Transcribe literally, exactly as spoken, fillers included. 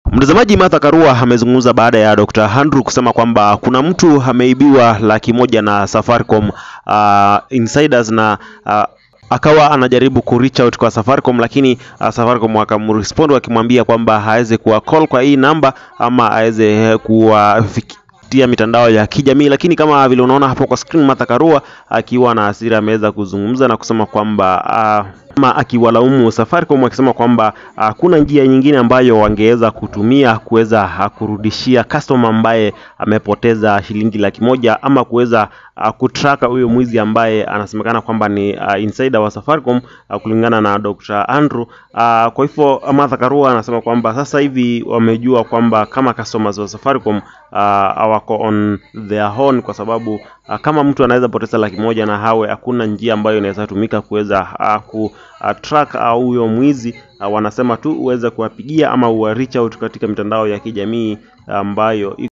Mtazamaji, Martha Karua amezungumza baada ya Doctor Andrew kusema kwamba kuna mtu ameibiwa laki moja na Safaricom uh, insiders na uh, akawa anajaribu ku reach out kwa Safaricom, lakini uh, Safaricom akamrespond wakimwambia kwamba haweze kuwa call kwa hii namba ama aweze kuwafikia mitandao ya kijamii. Lakini kama vile unaona hapo kwa screen, Martha Karua akiwa na hasira ameweza kuzungumza na kusema kwamba uh, ama akiwalaumu Safaricom akisema kwamba hakuna uh, njia nyingine ambayo wangeweza kutumia kuweza uh, kurudishia customer ambaye amepoteza shilingi laki moja ama kuweza uh, kutraka huyo mwizi ambaye anasemekana kwamba ni uh, insider wa Safaricom uh, kulingana na Doctor Andrew. Uh, kwa hivyo Martha Karua anasema kwamba sasa hivi wamejua kwamba kama customers wa Safaricom uh, hawako on their own, kwa sababu uh, kama mtu anaweza poteza laki moja na hawe hakuna njia ambayo inaweza tumika kuweza uh, ku Uh, track au uh, huyo mwizi uh, wanasema tu uweze kuwapigia ama uwa reach out katika mitandao ya kijamii ambayo